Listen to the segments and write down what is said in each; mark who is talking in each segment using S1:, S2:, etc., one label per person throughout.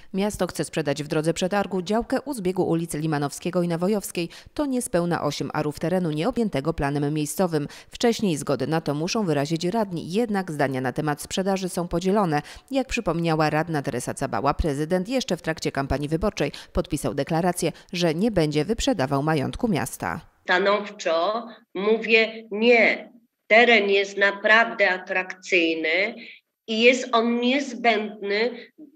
S1: Miasto chce sprzedać w drodze przetargu działkę u zbiegu ulicy Limanowskiego i Nawojowskiej. To niespełna 8 arów terenu nieobjętego planem miejscowym. Wcześniej zgody na to muszą wyrazić radni, jednak zdania na temat sprzedaży są podzielone. Jak przypomniała radna Teresa Cabała, prezydent jeszcze w trakcie kampanii wyborczej podpisał deklarację, że nie będzie wyprzedawał majątku miasta.
S2: Stanowczo mówię nie. Teren jest naprawdę atrakcyjny i jest on niezbędny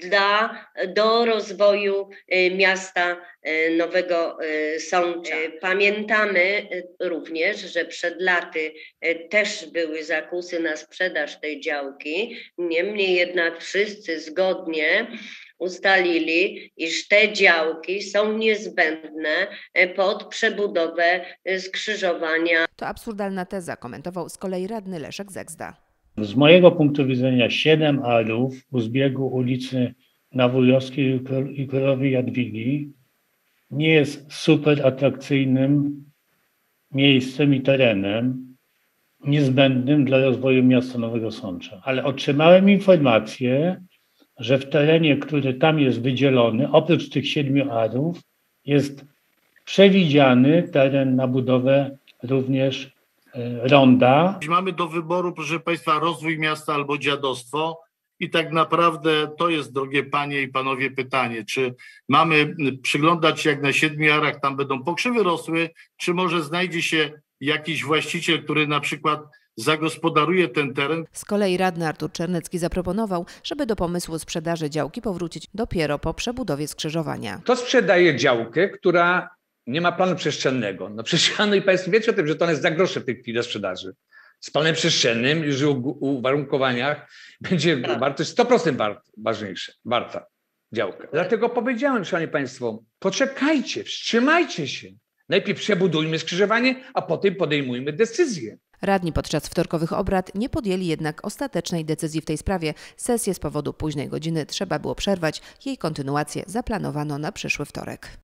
S2: do rozwoju miasta Nowego Sącza. Pamiętamy również, że przed laty też były zakusy na sprzedaż tej działki. Niemniej jednak wszyscy zgodnie ustalili, iż te działki są niezbędne pod przebudowę skrzyżowania.
S1: To absurdalna teza, komentował z kolei radny Leszek Zegzda.
S3: Z mojego punktu widzenia 7 arów u zbiegu ulicy Nawojowskiej i Królowej Jadwigi nie jest super atrakcyjnym miejscem i terenem niezbędnym dla rozwoju miasta Nowego Sącza. Ale otrzymałem informację, że w terenie, który tam jest wydzielony, oprócz tych 7 arów, jest przewidziany teren na budowę również ronda.
S4: Mamy do wyboru, proszę Państwa, rozwój miasta albo dziadostwo i tak naprawdę to jest, drogie panie i panowie, pytanie, czy mamy przyglądać się, jak na 7 arach tam będą pokrzywy rosły, czy może znajdzie się jakiś właściciel, który na przykład zagospodaruje ten teren.
S1: Z kolei radny Artur Czernecki zaproponował, żeby do pomysłu sprzedaży działki powrócić dopiero po przebudowie skrzyżowania.
S5: To sprzedaje działkę, która nie ma planu przestrzennego. No przecież, szanowni Państwo, wiecie o tym, że to jest za grosze w tej chwili do sprzedaży. Z planem przestrzennym już w uwarunkowaniach będzie wartość 100% warta działka. Dlatego powiedziałem, szanowni Państwo, poczekajcie, wstrzymajcie się. Najpierw przebudujmy skrzyżowanie, a potem podejmujmy decyzję.
S1: Radni podczas wtorkowych obrad nie podjęli jednak ostatecznej decyzji w tej sprawie. Sesję z powodu późnej godziny trzeba było przerwać. Jej kontynuację zaplanowano na przyszły wtorek.